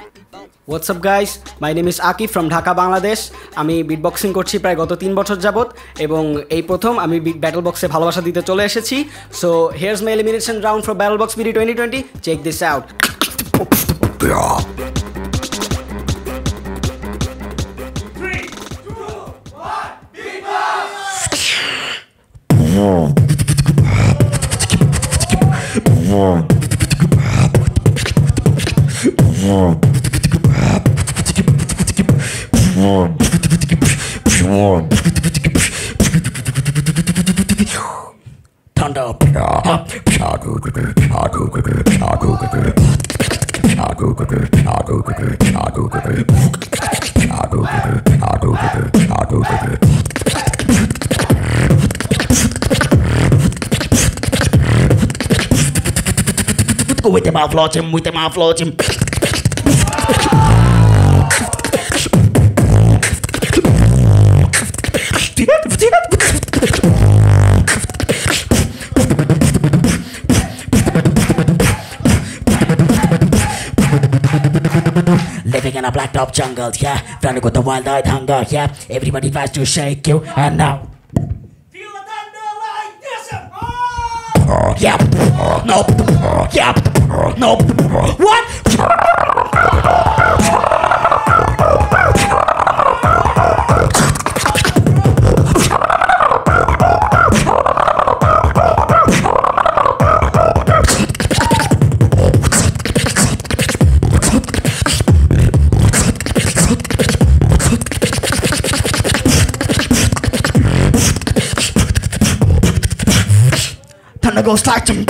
What's up guys? My name is Akif from Dhaka, Bangladesh. আমি বিটবক্সিং করছি প্রায় গত 3 বছর যাবত এবং এই প্রথম আমি ব্যাটলবক্সে ভালোবাসা দিতে চলে এসেছি। So here's my elimination round for BattleBoxBD 2020. Check this out. 3, 2, 1, beatbox! Thunder up. Go with them, outlaw him, with them, outlaw him. Living in a black top jungle, yeah. Running with the wild-eyed hunger, yeah. Everybody tries to shake you, and now. Feel the thunder like this! Yep. Nope. Yep. Nope. What? Thunder goes like him.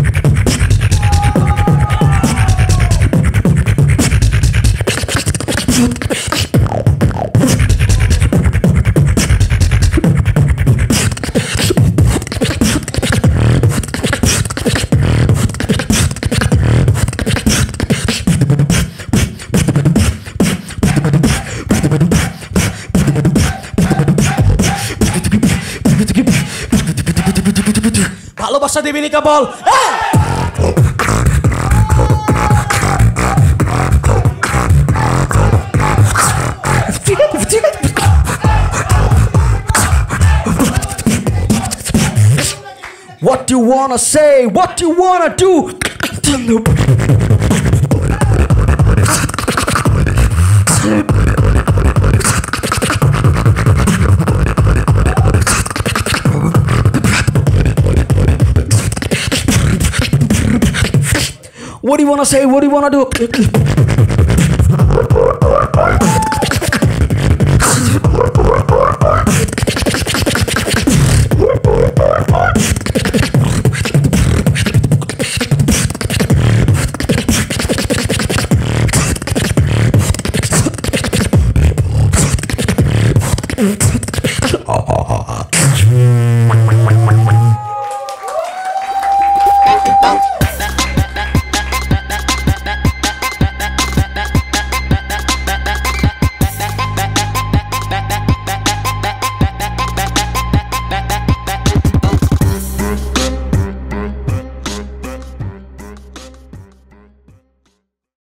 ভালোবাসা দিবিনি কেবল What do you wanna say? What do you wanna do? What do you wanna say? What do you wanna do?